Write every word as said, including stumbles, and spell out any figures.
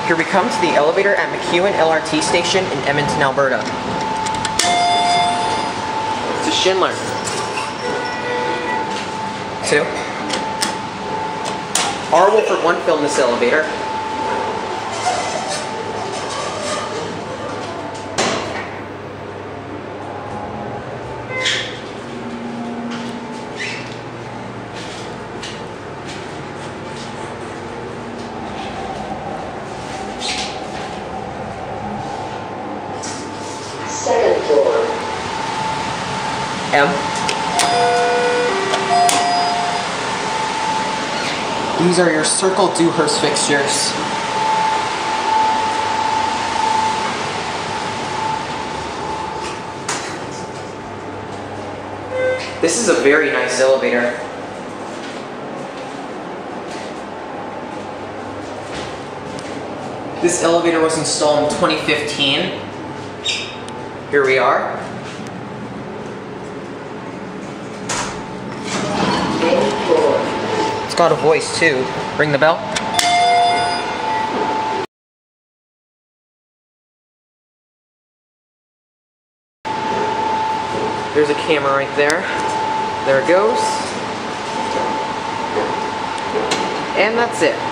Here we come to the elevator at MacEwan L R T station in Edmonton, Alberta. It's a Schindler. Two. R. Wolford one filmed this elevator. Second floor. M. These are your Circle Dewhurst fixtures. This is a very nice elevator. This elevator was installed in twenty fifteen. Here we are. It's got a voice too. Ring the bell. There's a camera right there. There it goes. And that's it.